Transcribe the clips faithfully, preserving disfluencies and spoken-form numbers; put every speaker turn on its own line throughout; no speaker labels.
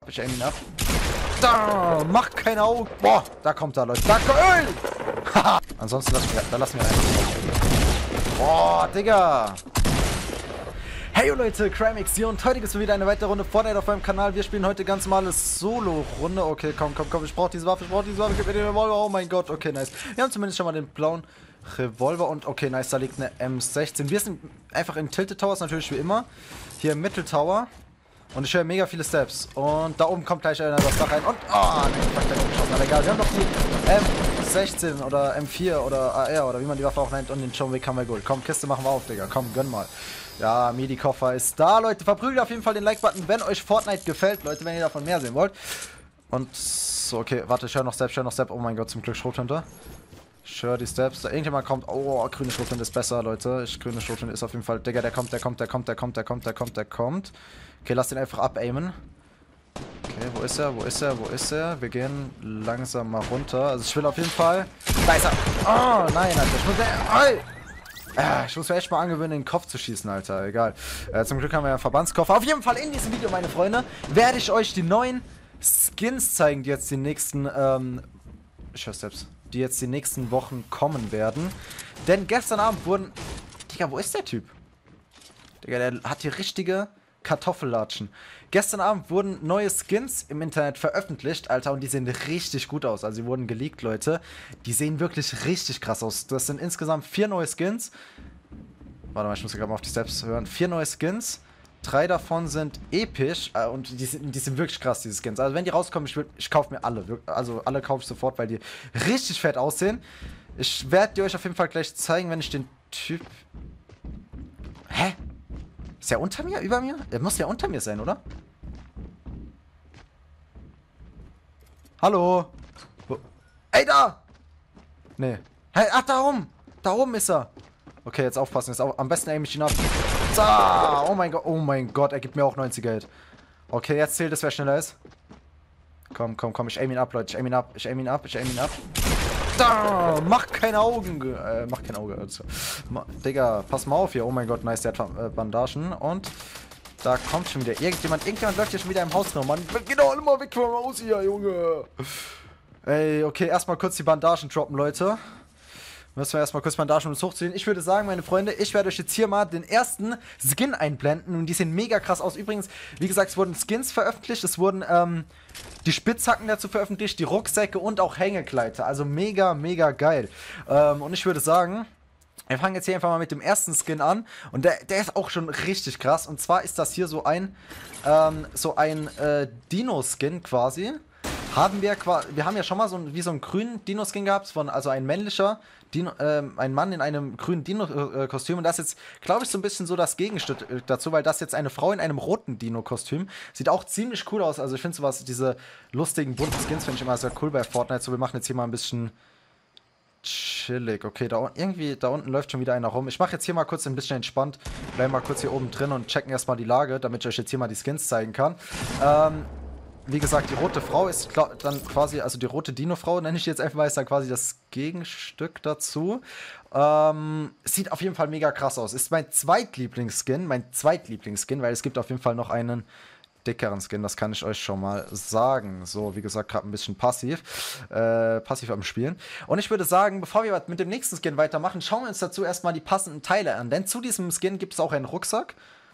Ich aim ihn ab. Da, macht keine Augen. Boah, da kommt er, Leute. Da kommt. Haha. Ansonsten lassen wir, da lassen wir einen. Boah, Digga. Hey Leute, Crimix hier und heute gibt es wieder eine weitere Runde Fortnite auf meinem Kanal. Wir spielen heute ganz normale Solo-Runde. Okay, komm, komm, komm, ich brauche diese Waffe, ich brauche diese Waffe, gib mir den Revolver. Oh mein Gott, okay, nice. Wir haben zumindest schon mal den blauen Revolver und okay, nice, da liegt eine M sechzehn. Wir sind einfach in Tilted Towers, natürlich wie immer. Hier im Mitteltower. Und ich höre mega viele Steps. Und da oben kommt gleich einer das Dach rein. Und, oh, ne, fuck, der kommt geschossen. Aber egal, wir haben noch die M sechzehn oder M vier oder A R oder wie man die Waffe auch nennt. Und den John Wick haben wir gut. Komm, Kiste machen wir auf, Digga. Komm, gönn mal. Ja, Midi-Koffer ist da, Leute. Verprügelt auf jeden Fall den Like-Button, wenn euch Fortnite gefällt, Leute, wenn ihr davon mehr sehen wollt. Und so, okay, warte, ich höre noch Steps, ich höre noch Steps. Oh mein Gott, zum Glück Schrothunter. Ich höre die Steps. Da irgendjemand kommt. Oh, grüne Schrothunter ist besser, Leute. Ich, grüne Schrothunter ist auf jeden Fall. Digga, der kommt, der kommt, der kommt, der kommt, der kommt, der kommt, der kommt. Okay, lass den einfach abaimen. Okay, wo ist er? Wo ist er? Wo ist er? Wir gehen langsam mal runter. Also ich will auf jeden Fall. Da ist er. Oh, nein, Alter. Ich muss. Ey! Ich muss mir echt mal angewöhnen, den Kopf zu schießen, Alter. Egal. Äh, zum Glück haben wir ja einen Verbandskoffer. Auf jeden Fall in diesem Video, meine Freunde, werde ich euch die neuen Skins zeigen, die jetzt die nächsten, ähm, ich höre Steps, die jetzt die nächsten Wochen kommen werden. Denn gestern Abend wurden, Digga, wo ist der Typ? Digga, der hat hier richtige Kartoffellatschen. Gestern Abend wurden neue Skins im Internet veröffentlicht, Alter, und die sehen richtig gut aus. Also, die wurden geleakt, Leute. Die sehen wirklich richtig krass aus. Das sind insgesamt vier neue Skins. Warte mal, ich muss gerade mal auf die Steps hören. Vier neue Skins. Drei davon sind episch äh, und die sind, die sind wirklich krass, diese Skins. Also, wenn die rauskommen, ich, würd, ich kaufe mir alle. Also, alle kaufe ich sofort, weil die richtig fett aussehen. Ich werde die euch auf jeden Fall gleich zeigen, wenn ich den Typ... Hä? Ist der unter mir? Über mir? Der muss ja unter mir sein, oder? Hallo? Wo? Ey, da! Nee. Hey, ach, da oben! Da oben ist er! Okay, jetzt aufpassen. Jetzt au am besten aim ich ihn ab. Da! Oh mein Gott, oh mein Gott, er gibt mir auch neunziger Hit. Okay, jetzt zählt es, wer schneller ist. Komm, komm, komm, ich aim ihn ab, Leute. Ich aim ihn ab, ich aim ihn ab, ich aim ihn ab. Da! Macht keine Augen! Äh, macht kein Auge. Also. Ma Digga, pass mal auf hier. Oh mein Gott, nice, der hat äh, Bandagen. Und da kommt schon wieder irgendjemand. Irgendjemand läuft hier schon wieder im Haus rum. Mann, geht doch immer weg vom Haus hier, Junge. Ey, okay, erstmal kurz die Bandagen droppen, Leute. Müssen wir erstmal kurz Bandagen, um uns hochzuziehen. Ich würde sagen, meine Freunde, ich werde euch jetzt hier mal den ersten Skin einblenden. Und die sehen mega krass aus. Übrigens, wie gesagt, es wurden Skins veröffentlicht. Es wurden ähm, die Spitzhacken dazu veröffentlicht, die Rucksäcke und auch Hängekleider. Also mega, mega geil. Ähm, und ich würde sagen, wir fangen jetzt hier einfach mal mit dem ersten Skin an. Und der, der ist auch schon richtig krass. Und zwar ist das hier so ein, ähm, so ein äh, Dino-Skin quasi. Haben wir quasi, wir haben ja schon mal so ein, wie so einen grünen Dino-Skin gehabt, von, also ein männlicher Dino, äh, ein Mann in einem grünen Dino-Kostüm. Und das ist jetzt, glaube ich, so ein bisschen so das Gegenstück dazu, weil das jetzt eine Frau in einem roten Dino-Kostüm. Sieht auch ziemlich cool aus. Also ich finde sowas, diese lustigen, bunten Skins finde ich immer sehr cool bei Fortnite. So, wir machen jetzt hier mal ein bisschen chillig. Okay, da irgendwie, da unten läuft schon wieder einer rum. Ich mache jetzt hier mal kurz ein bisschen entspannt. Bleiben mal kurz hier oben drin und checken erstmal die Lage, damit ich euch jetzt hier mal die Skins zeigen kann. Ähm... Wie gesagt, die rote Frau ist dann quasi, also die rote Dino-Frau, nenne ich jetzt einfach mal, ist dann quasi das Gegenstück dazu. Ähm, sieht auf jeden Fall mega krass aus. Ist mein Zweitlieblingsskin, mein Zweitlieblingsskin, weil es gibt auf jeden Fall noch einen dickeren Skin, das kann ich euch schon mal sagen. So, wie gesagt, gerade ein bisschen passiv, äh, passiv am Spielen. Und ich würde sagen, bevor wir mit dem nächsten Skin weitermachen, schauen wir uns dazu erstmal die passenden Teile an. Denn zu diesem Skin gibt es auch einen Rucksack.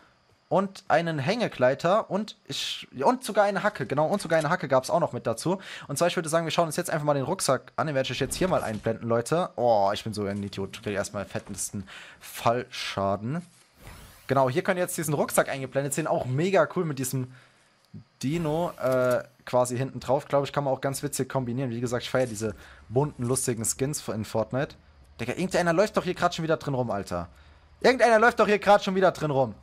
Und einen Hängekleider und ich und sogar eine Hacke, genau, und sogar eine Hacke gab es auch noch mit dazu. Und zwar, ich würde sagen, wir schauen uns jetzt einfach mal den Rucksack an, den werde ich euch jetzt hier mal einblenden, Leute. Oh, ich bin so ein Idiot, ich kriege erstmal fettesten Fallschaden. Genau, hier könnt ihr jetzt diesen Rucksack eingeblendet sehen, auch mega cool mit diesem Dino äh, quasi hinten drauf. Glaube ich, kann man auch ganz witzig kombinieren. Wie gesagt, ich feiere diese bunten, lustigen Skins in Fortnite. Digga, irgendeiner läuft doch hier gerade schon wieder drin rum, Alter. Irgendeiner läuft doch hier gerade schon wieder drin rum.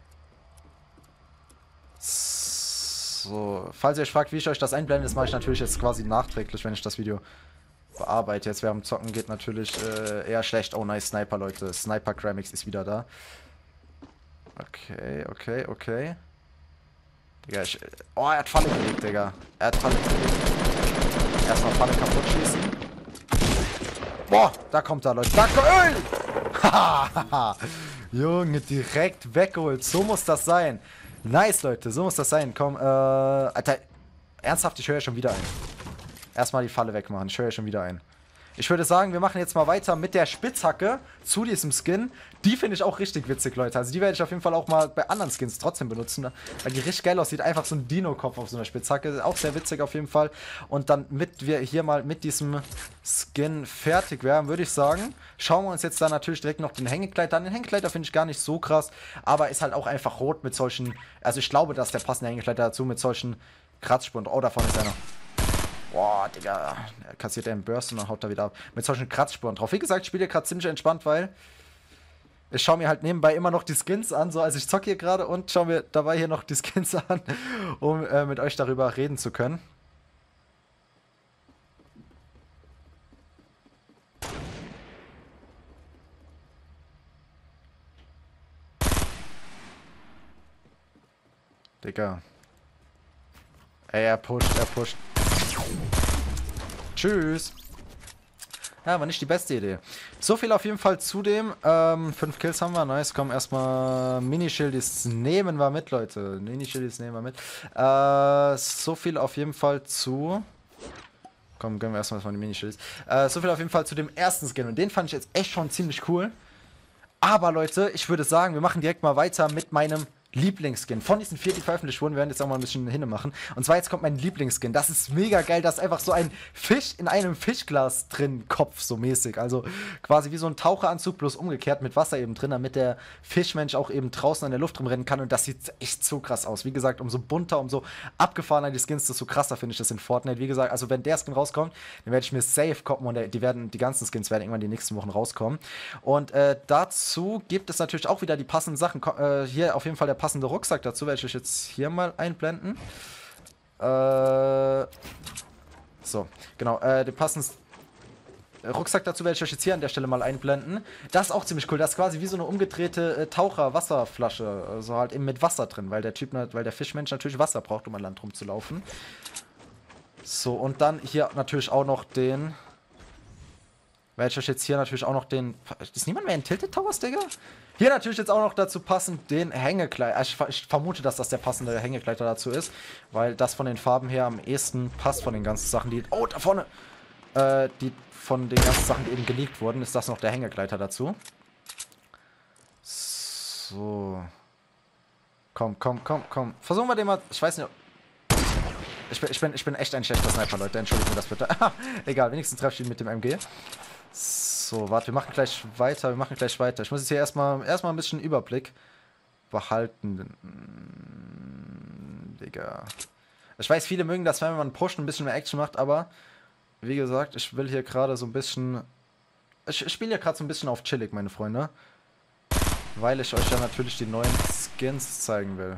So, falls ihr euch fragt, wie ich euch das einblende, das mache ich natürlich jetzt quasi nachträglich, wenn ich das Video bearbeite. Jetzt während dem Zocken geht natürlich äh, eher schlecht. Oh, nice, Sniper, Leute. Sniper Crimix ist wieder da. Okay, okay, okay. Digga, ich... Oh, er hat Falle gelegt, Digga. Er hat Falle gelegt. Erstmal Falle kaputt schießen. Boah, da kommt er, Leute. Da kommt... Hahaha. Junge, direkt weggeholt. So muss das sein. Nice, Leute, so muss das sein. Komm, äh, Alter, ernsthaft, ich höre schon wieder ein. Erstmal die Falle wegmachen, ich höre schon wieder ein. Ich würde sagen, wir machen jetzt mal weiter mit der Spitzhacke zu diesem Skin. Die finde ich auch richtig witzig, Leute. Also die werde ich auf jeden Fall auch mal bei anderen Skins trotzdem benutzen, weil die richtig geil aussieht. Einfach so ein Dino-Kopf auf so einer Spitzhacke. Auch sehr witzig auf jeden Fall. Und dann, mit wir hier mal mit diesem Skin fertig wären, würde ich sagen, schauen wir uns jetzt da natürlich direkt noch den Hängekleider an. Den Hängekleider finde ich gar nicht so krass, aber ist halt auch einfach rot mit solchen, also ich glaube, dass der passende Hängekleider dazu mit solchen Kratzspuren. Oh, da vorne ist einer. Boah, Digga. Er kassiert einen Burst und dann haut er wieder ab. Mit solchen Kratzspuren drauf. Wie gesagt, ich spiele gerade ziemlich entspannt, weil ich schaue mir halt nebenbei immer noch die Skins an. So, also ich zocke hier gerade und schaue mir dabei hier noch die Skins an, um äh, mit euch darüber reden zu können. Digga. Ey, er pusht, er pusht. Tschüss. Ja, war nicht die beste Idee. So viel auf jeden Fall zu dem. Ähm, fünf Kills haben wir. Nice. Komm, erstmal Mini-Schildis nehmen wir mit, Leute. Mini-Schildis nehmen wir mit. Äh, so viel auf jeden Fall zu... Komm, gönnen wir erstmal die Mini-Schildis. Äh, so viel auf jeden Fall zu dem ersten Skin. Und den fand ich jetzt echt schon ziemlich cool. Aber, Leute, ich würde sagen, wir machen direkt mal weiter mit meinem Lieblingsskin. Von diesen vier, die veröffentlicht wurden, wir werden jetzt auch mal ein bisschen hinne machen. Und zwar jetzt kommt mein Lieblingsskin. Das ist mega geil, da ist einfach so ein Fisch in einem Fischglas drin, Kopf so mäßig. Also quasi wie so ein Taucheranzug, bloß umgekehrt mit Wasser eben drin, damit der Fischmensch auch eben draußen an der Luft rumrennen kann. Und das sieht echt so krass aus. Wie gesagt, umso bunter, umso abgefahrener die Skins, desto krasser finde ich das in Fortnite. Wie gesagt, also wenn der Skin rauskommt, dann werde ich mir safe koppen und die werden, die ganzen Skins werden irgendwann die nächsten Wochen rauskommen. Und äh, dazu gibt es natürlich auch wieder die passenden Sachen. Äh, hier auf jeden Fall der passende Rucksack dazu, werde ich euch jetzt hier mal einblenden. Äh, so, genau, äh, den passenden Rucksack dazu werde ich euch jetzt hier an der Stelle mal einblenden. Das ist auch ziemlich cool, das ist quasi wie so eine umgedrehte äh, Taucher-Wasserflasche, also halt eben mit Wasser drin, weil der Typ, weil der Fischmensch natürlich Wasser braucht, um an Land rumzulaufen. So, und dann hier natürlich auch noch den... Werde ich euch jetzt hier natürlich auch noch den... Ist niemand mehr in Tilted Towers, Digga? Hier natürlich jetzt auch noch dazu passend den Hängekleider. Ich, ich vermute, dass das der passende Hängekleider dazu ist, weil das von den Farben her am ehesten passt von den ganzen Sachen, die... Oh, da vorne! Äh, die von den ganzen Sachen, die eben geleakt wurden, ist das noch der Hängekleider dazu. So. Komm, komm, komm, komm. Versuchen wir den mal... Ich weiß nicht... Ich bin, ich bin, ich bin echt ein schlechter Sniper, Leute. Entschuldigt mir das bitte. Egal, wenigstens treffe ich ihn mit dem M G. So, warte, wir machen gleich weiter, wir machen gleich weiter. Ich muss jetzt hier erstmal erstmal ein bisschen Überblick behalten. Digga. Ich weiß, viele mögen das, wenn man pusht und ein bisschen mehr Action macht, aber wie gesagt, ich will hier gerade so ein bisschen... Ich, ich spiele hier gerade so ein bisschen auf chillig, meine Freunde. Weil ich euch ja natürlich die neuen Skins zeigen will.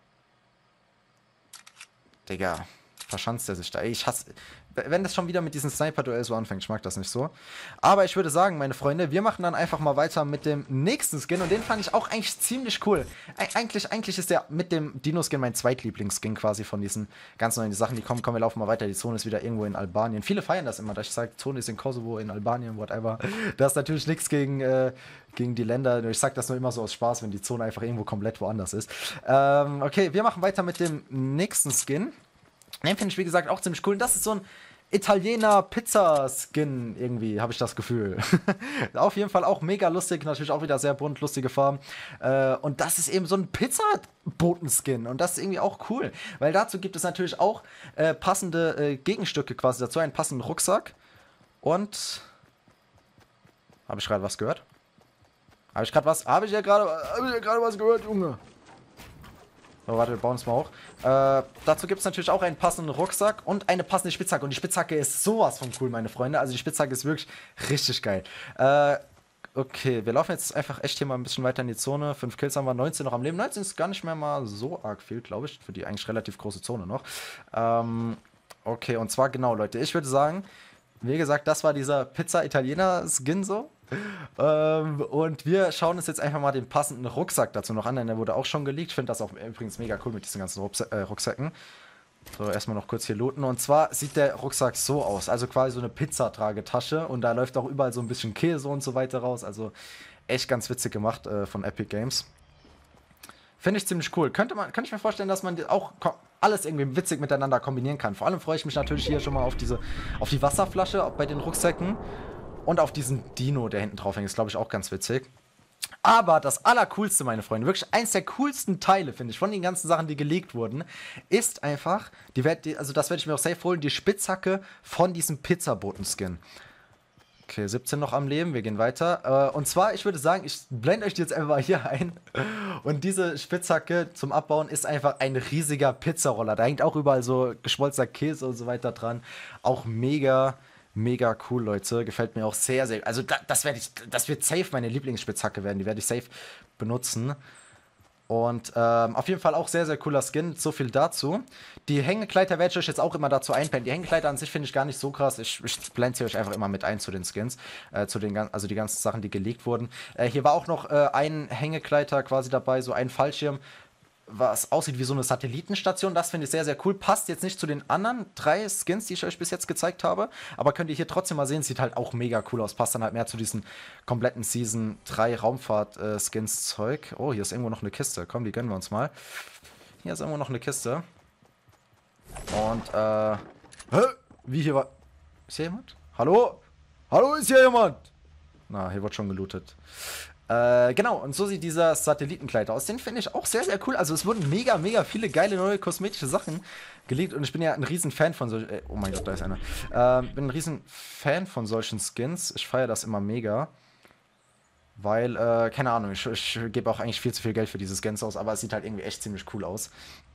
Digga. Verschanzt er sich da. Ey, ich hasse... Wenn das schon wieder mit diesem Sniper-Duell so anfängt, ich mag das nicht so. Aber ich würde sagen, meine Freunde, wir machen dann einfach mal weiter mit dem nächsten Skin. Und den fand ich auch eigentlich ziemlich cool. Eig eigentlich, eigentlich ist der mit dem Dino-Skin mein Zweitlieblings-Skin quasi von diesen ganz neuen Sachen, die kommen. Kommen, wir laufen mal weiter. Die Zone ist wieder irgendwo in Albanien. Viele feiern das immer, dass ich sage, die Zone ist in Kosovo, in Albanien, whatever. Das ist natürlich nichts gegen... Äh, gegen die Länder. Ich sag das nur immer so aus Spaß, wenn die Zone einfach irgendwo komplett woanders ist. Ähm, okay, wir machen weiter mit dem nächsten Skin. Den finde ich, wie gesagt, auch ziemlich cool. Und das ist so ein Italiener-Pizza-Skin irgendwie, habe ich das Gefühl. Auf jeden Fall auch mega lustig, natürlich auch wieder sehr bunt, lustige Farben. Äh, und das ist eben so ein Pizza-Boten-Skin. Und das ist irgendwie auch cool, weil dazu gibt es natürlich auch äh, passende äh, Gegenstücke quasi dazu, einen passenden Rucksack. Und... Habe ich gerade was gehört? Habe ich gerade was? Habe ich ja gerade hab ich ja gerade was gehört, Junge? So, warte, wir bauen es mal hoch. Äh, dazu gibt es natürlich auch einen passenden Rucksack und eine passende Spitzhacke. Und die Spitzhacke ist sowas von cool, meine Freunde. Also die Spitzhacke ist wirklich richtig geil. Äh, okay, wir laufen jetzt einfach echt hier mal ein bisschen weiter in die Zone. Fünf Kills haben wir, neunzehn noch am Leben. neunzehn ist gar nicht mehr mal so arg viel, glaube ich. Für die eigentlich relativ große Zone noch. Ähm, okay, und zwar genau, Leute. Ich würde sagen, wie gesagt, das war dieser Pizza-Italiener-Skin so. Ähm, und wir schauen uns jetzt einfach mal den passenden Rucksack dazu noch an, denn der wurde auch schon geleakt. Ich finde das auch übrigens mega cool mit diesen ganzen Rucksa äh, Rucksäcken. So, erstmal noch kurz hier looten. Und zwar sieht der Rucksack so aus, also quasi so eine Pizzatragetasche und da läuft auch überall so ein bisschen Käse und so weiter raus. Also echt ganz witzig gemacht äh, von Epic Games. Finde ich ziemlich cool. Könnte man, könnte ich mir vorstellen, dass man auch alles irgendwie witzig miteinander kombinieren kann. Vor allem freue ich mich natürlich hier schon mal auf diese, auf die Wasserflasche bei den Rucksäcken und auf diesen Dino, der hinten drauf hängt. Ist, glaube ich, auch ganz witzig. Aber das Allercoolste, meine Freunde, wirklich eins der coolsten Teile, finde ich, von den ganzen Sachen, die geleakt wurden, ist einfach, die werd, die, also das werde ich mir auch safe holen, die Spitzhacke von diesem Pizzaboten-Skin. Okay, siebzehn noch am Leben, wir gehen weiter. Äh, und zwar, ich würde sagen, ich blende euch die jetzt einfach mal hier ein. Und diese Spitzhacke zum Abbauen ist einfach ein riesiger Pizzaroller. Da hängt auch überall so geschmolzener Käse und so weiter dran. Auch mega, mega cool, Leute. Gefällt mir auch sehr, sehr. Also da, das werde ich, das wird safe meine Lieblingsspitzhacke werden. Die werde ich safe benutzen. Und ähm, auf jeden Fall auch sehr, sehr cooler Skin. So viel dazu. Die Hängekleider werde ich euch jetzt auch immer dazu einblenden. Die Hängekleider an sich finde ich gar nicht so krass. Ich, ich blende sie euch einfach immer mit ein zu den Skins. Äh, zu den, also die ganzen Sachen, die geleakt wurden. Äh, hier war auch noch äh, ein Hängekleider quasi dabei, so ein Fallschirm, was aussieht wie so eine Satellitenstation. Das finde ich sehr, sehr cool. Passt jetzt nicht zu den anderen drei Skins, die ich euch bis jetzt gezeigt habe. Aber könnt ihr hier trotzdem mal sehen, sieht halt auch mega cool aus. Passt dann halt mehr zu diesen kompletten Season drei Raumfahrt-Skins-Zeug. Oh, hier ist irgendwo noch eine Kiste. Komm, die gönnen wir uns mal. Hier ist irgendwo noch eine Kiste. Und, äh... Hä? Wie hier war... Ist hier jemand? Hallo? Hallo, ist hier jemand? Na, hier wird schon gelootet. Äh, genau, und so sieht dieser Satellitenkleid aus. Den finde ich auch sehr, sehr cool. Also es wurden mega, mega viele geile neue kosmetische Sachen geleakt. Und ich bin ja ein riesen Fan von solchen... Äh, oh mein Gott, da ist einer. Äh, bin ein riesen Fan von solchen Skins. Ich feiere das immer mega. Weil, äh, keine Ahnung, ich, ich gebe auch eigentlich viel zu viel Geld für diese Skins aus. Aber es sieht halt irgendwie echt ziemlich cool aus.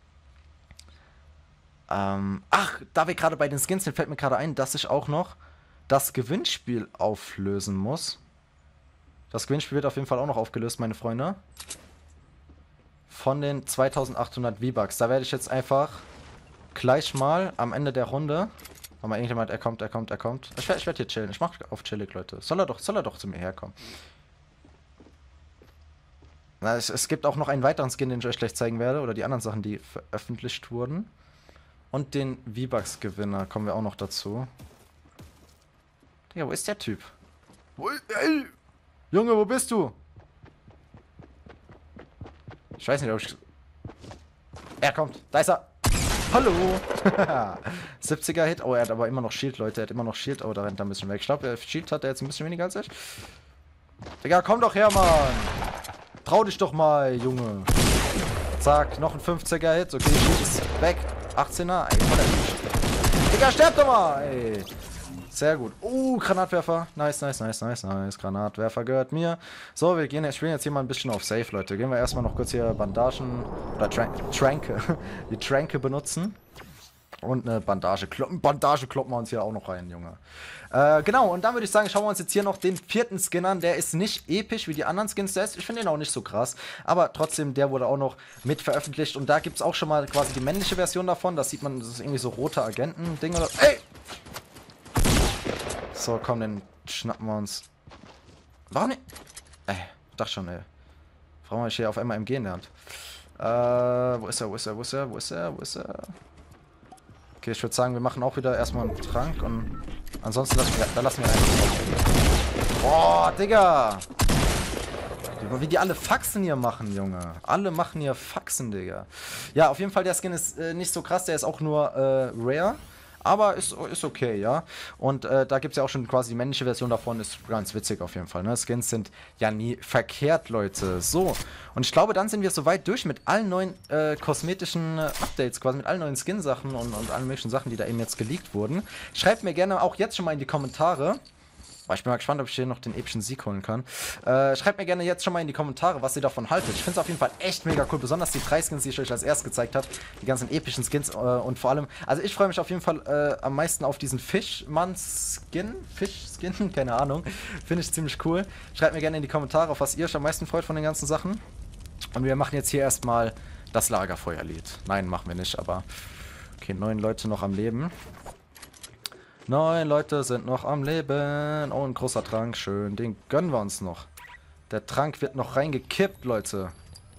Ähm, ach, da wir gerade bei den Skins sind, fällt mir gerade ein, dass ich auch noch das Gewinnspiel auflösen muss. Das Gewinnspiel wird auf jeden Fall auch noch aufgelöst, meine Freunde. Von den zweitausendachthundert V-Bucks. Da werde ich jetzt einfach gleich mal am Ende der Runde... Warte mal, irgendjemand, er kommt, er kommt, er kommt. Ich werde ich werd hier chillen. Ich mache auf chillig, Leute. Soll er doch, soll er doch zu mir herkommen. Na, es, es gibt auch noch einen weiteren Skin, den ich euch gleich zeigen werde. Oder die anderen Sachen, die veröffentlicht wurden. Und den V-Bucks-Gewinner kommen wir auch noch dazu. Digga, wo ist der Typ? Wo ist... Ey! Junge, wo bist du? Ich weiß nicht, ob ich... Er kommt. Da ist er. Hallo. siebziger Hit. Oh, er hat aber immer noch Shield, Leute. Er hat immer noch Shield. Oh, da rennt er ein bisschen weg. Ich glaube, Shield hat er jetzt ein bisschen weniger als ich. Digga, komm doch her, Mann. Trau dich doch mal, Junge. Zack, noch ein fünfziger Hit. Okay, Shield ist weg. achtzehner. Ey, Digga, sterb doch mal. Ey. Sehr gut. Oh, Granatwerfer. Nice, nice, nice, nice, nice. Granatwerfer gehört mir. So, wir gehen, spielen jetzt hier mal ein bisschen auf Safe, Leute. Gehen wir erstmal noch kurz hier Bandagen oder Trank, Tränke. Die Tränke benutzen. Und eine Bandage. Bandage kloppen wir uns hier auch noch rein, Junge. Äh, genau, und dann würde ich sagen, schauen wir uns jetzt hier noch den vierten Skin an. Der ist nicht episch wie die anderen Skins. Der ist, ich finde den auch nicht so krass. Aber trotzdem, der wurde auch noch mit veröffentlicht. Und da gibt es auch schon mal quasi die männliche Version davon. Das sieht man, das ist irgendwie so rote Agenten-Ding oder... Ey! So, komm, den schnappen wir uns. Warum nicht? Ey, dachte schon, ey. Warum habe ich hier auf einmal M G in der Hand? Äh, wo ist er, wo ist er, wo ist er, wo ist er, wo ist er? Okay, ich würde sagen, wir machen auch wieder erstmal einen Trank und ansonsten lassen wir, da lassen wir einen. Boah, Digga! Wie die alle Faxen hier machen, Junge. Alle machen hier Faxen, Digga. Ja, auf jeden Fall, der Skin ist äh, nicht so krass, der ist auch nur äh, rare. Aber ist, ist okay, ja. Und äh, da gibt es ja auch schon quasi die männliche Version davon. Ist ganz witzig auf jeden Fall, ne? Skins sind ja nie verkehrt, Leute. So, und ich glaube, dann sind wir soweit durch mit allen neuen äh, kosmetischen äh, Updates, quasi mit allen neuen Skin-Sachen und, und allen möglichen Sachen, die da eben jetzt geleakt wurden. Schreibt mir gerne auch jetzt schon mal in die Kommentare. Boah, ich bin mal gespannt, ob ich hier noch den epischen Sieg holen kann. Äh, schreibt mir gerne jetzt schon mal in die Kommentare, was ihr davon haltet. Ich finde es auf jeden Fall echt mega cool. Besonders die drei Skins, die ich euch als erstes gezeigt habe. Die ganzen epischen Skins äh, und vor allem... Also ich freue mich auf jeden Fall äh, am meisten auf diesen Fischmann-Skin. Fisch-Skin? Keine Ahnung. Finde ich ziemlich cool. Schreibt mir gerne in die Kommentare, auf was ihr euch am meisten freut von den ganzen Sachen. Und wir machen jetzt hier erstmal das Lagerfeuerlied. Nein, machen wir nicht, aber... Okay, neun Leute noch am Leben. Neun Leute sind noch am Leben. Oh, ein großer Trank. Schön. Den gönnen wir uns noch. Der Trank wird noch reingekippt, Leute.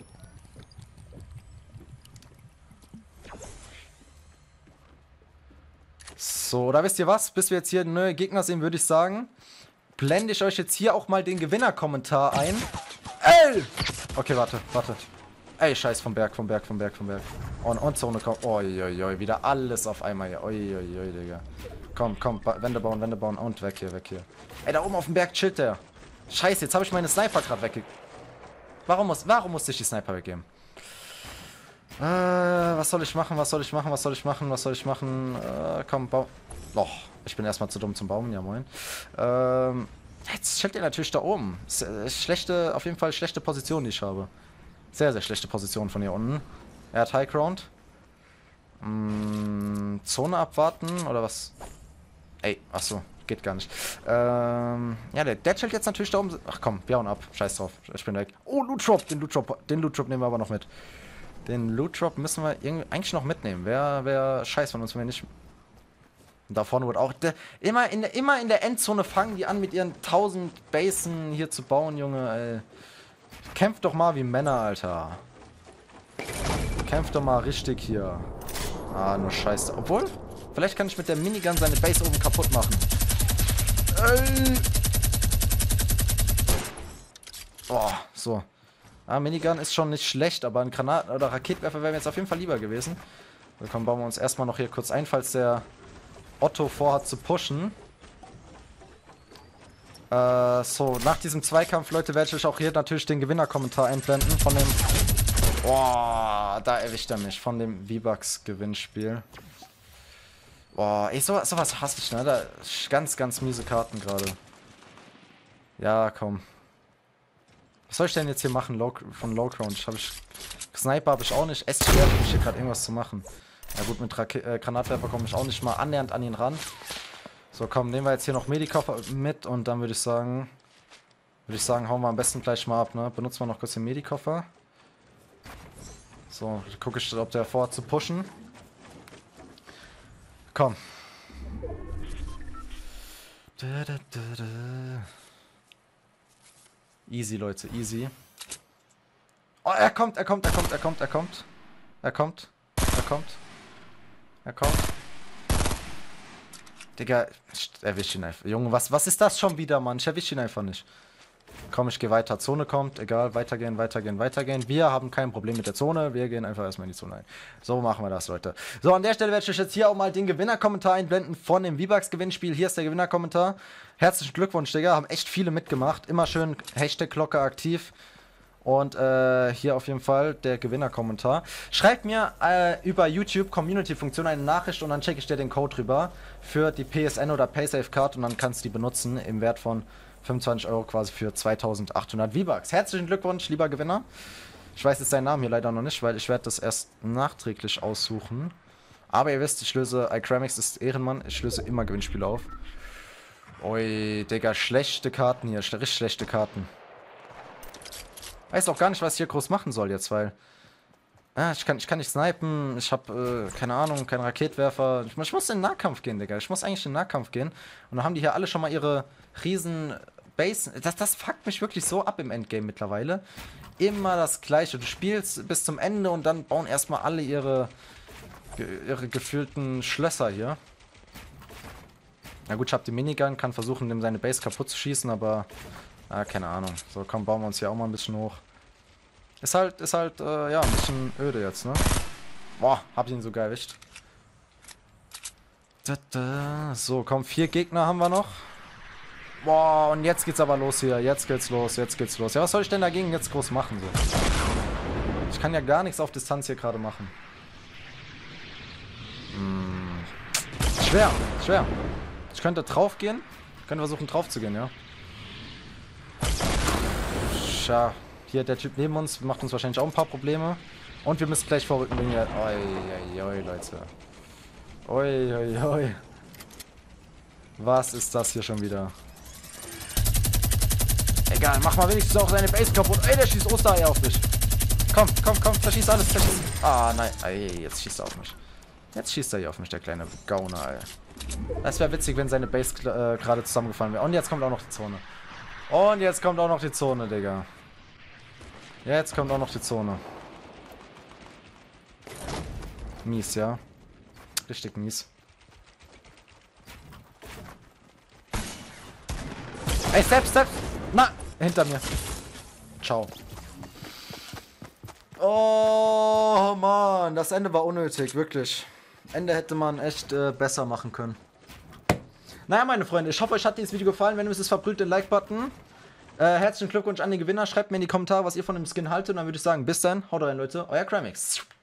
So, da wisst ihr was? Bis wir jetzt hier neue Gegner sehen, würde ich sagen, blende ich euch jetzt hier auch mal den Gewinnerkommentar ein. Ey! Okay, warte, warte. Ey, scheiß vom Berg, vom Berg, vom Berg, vom Berg. Und, und Zone kommt. Uiuiui, wieder alles auf einmal hier. Uiuiui, Digga. Komm, komm, Wände bauen, Wände bauen und weg hier, weg hier. Ey, da oben auf dem Berg chillt der. Scheiße, jetzt habe ich meine Sniper gerade weggegeben. Warum, muss, warum musste ich die Sniper weggeben? Äh, was soll ich machen, was soll ich machen, was soll ich machen, was soll ich machen? Äh, komm, bau. Doch, ich bin erstmal zu dumm zum Bauen, ja moin. Ähm, jetzt chillt er natürlich da oben. Schlechte, auf jeden Fall schlechte Position, die ich habe. Sehr, sehr schlechte Position von hier unten. Er hat High Ground. Mm, Zone abwarten, oder was? Ey, achso, geht gar nicht. Ähm, ja, der, der chillt jetzt natürlich da oben. Ach komm, wir hauen ab. Scheiß drauf, ich bin weg. Oh, Loot Drop, den Loot Drop, den Loot Drop nehmen wir aber noch mit. Den Loot Drop müssen wir irgendwie eigentlich noch mitnehmen. Wäre wär scheiß von uns, wenn wir nicht... Und da vorne wird auch... Der, immer, in der, immer in der Endzone fangen die an, mit ihren tausend Basen hier zu bauen, Junge, ey. Kämpft doch mal wie Männer, Alter. Kämpft doch mal richtig hier. Ah, nur Scheiße. Obwohl, vielleicht kann ich mit der Minigun seine Base oben kaputt machen. Ey. Boah, so. Ah, Minigun ist schon nicht schlecht, aber ein Granaten- oder Raketenwerfer wäre mir jetzt auf jeden Fall lieber gewesen. So, komm, bauen wir uns erstmal noch hier kurz ein, falls der Otto vorhat zu pushen. Äh, so, nach diesem Zweikampf, Leute, werde ich auch hier natürlich den Gewinnerkommentar einblenden von dem... Boah, da erwischt er mich, von dem V-Bucks-Gewinnspiel. Boah, ey, so, sowas hasse ich, ne? Da, ganz, ganz miese Karten gerade. Ja, komm. Was soll ich denn jetzt hier machen, Low, von Low Ground? Ich habe ich... Sniper habe ich auch nicht. Echt schwer, für mich hier gerade irgendwas zu machen. Ja gut, mit Rake äh, Granatwerfer komme ich auch nicht mal annähernd an ihn ran. So, komm, nehmen wir jetzt hier noch Medikoffer mit und dann würde ich sagen... Würde ich sagen, hauen wir am besten gleich mal ab, ne? Benutzen wir noch kurz den Medikoffer. So, gucke ich, ob der vorhat zu pushen. Komm. Da, da, da, da. Easy, Leute, easy. Oh, er kommt, er kommt, er kommt, er kommt, er kommt. Er kommt, er kommt. Er kommt. Digga, ich erwisch ihn einfach. Junge, was, was ist das schon wieder, Mann? Ich erwisch ihn einfach nicht. Komm, ich gehe weiter. Zone kommt, egal, weitergehen, weitergehen, weitergehen. Wir haben kein Problem mit der Zone. Wir gehen einfach erstmal in die Zone ein. So machen wir das, Leute. So, an der Stelle werde ich euch jetzt hier auch mal den Gewinnerkommentar einblenden von dem V-Bucks-Gewinnspiel. Hier ist der Gewinnerkommentar. Herzlichen Glückwunsch, Digga. Haben echt viele mitgemacht. Immer schön Hashtag-Glocke aktiv. Und äh, hier auf jeden Fall der Gewinnerkommentar. Schreibt mir äh, über YouTube Community-Funktion eine Nachricht und dann checke ich dir den Code rüber für die P S N oder PaySafe-Card und dann kannst du die benutzen im Wert von fünfundzwanzig Euro quasi für zweitausendachthundert V-Bucks. Herzlichen Glückwunsch, lieber Gewinner. Ich weiß jetzt deinen Namen hier leider noch nicht, weil ich werde das erst nachträglich aussuchen. Aber ihr wisst, ich löse, iCramix ist Ehrenmann, ich löse immer Gewinnspiele auf. Ui, Digga, schlechte Karten hier, richtig schlechte Karten. Weiß auch gar nicht, was ich hier groß machen soll jetzt, weil... Ah, ich kann, ich kann nicht snipen, ich habe, äh, keine Ahnung, keinen Raketwerfer. Ich, ich muss in den Nahkampf gehen, Digga. Ich muss eigentlich in den Nahkampf gehen. Und dann haben die hier alle schon mal ihre riesen Base. Das, das fuckt mich wirklich so ab im Endgame mittlerweile. Immer das Gleiche. Du spielst bis zum Ende und dann bauen erstmal alle ihre, ihre gefühlten Schlösser hier. Na gut, ich habe die Minigun, kann versuchen, dem seine Base kaputt zu schießen, aber... Ah, keine Ahnung. So, komm, bauen wir uns hier auch mal ein bisschen hoch. Ist halt, ist halt, äh, ja, ein bisschen öde jetzt, ne? Boah, hab ihn sogar erwischt. Da, da. So, komm, vier Gegner haben wir noch. Boah, und jetzt geht's aber los hier. Jetzt geht's los, jetzt geht's los. Ja, was soll ich denn dagegen jetzt groß machen, so? Ich kann ja gar nichts auf Distanz hier gerade machen. Hm. Schwer, schwer. Ich könnte drauf gehen. Ich könnte versuchen, drauf zu gehen, ja. Tja, hier der Typ neben uns macht uns wahrscheinlich auch ein paar Probleme. Und wir müssen gleich vorrücken wegen der... Oi, oi, oi, Leute. Oi, oi, oi. Was ist das hier schon wieder? Egal, mach mal wenigstens auch seine Base kaputt. Ey, der schießt Ostereier auf mich. Komm, komm, komm, verschießt alles, verschießt. Ah, nein. Ey, jetzt schießt er auf mich. Jetzt schießt er hier auf mich, der kleine Gauner, ey. Das wäre witzig, wenn seine Base äh, gerade zusammengefallen wäre. Und jetzt kommt auch noch die Zone. Und jetzt kommt auch noch die Zone, Digga. Jetzt kommt auch noch die Zone. Mies, ja. Richtig mies. Ey, Step, Step! Na, hinter mir. Ciao. Oh, Mann. Das Ende war unnötig, wirklich. Ende hätte man echt äh, besser machen können. Naja, meine Freunde, ich hoffe, euch hat dieses Video gefallen. Wenn ihr es verbrüllt, den Like-Button. Äh, herzlichen Glückwunsch an den Gewinner. Schreibt mir in die Kommentare, was ihr von dem Skin haltet. Und dann würde ich sagen, bis dann. Haut rein, Leute. Euer Cramix.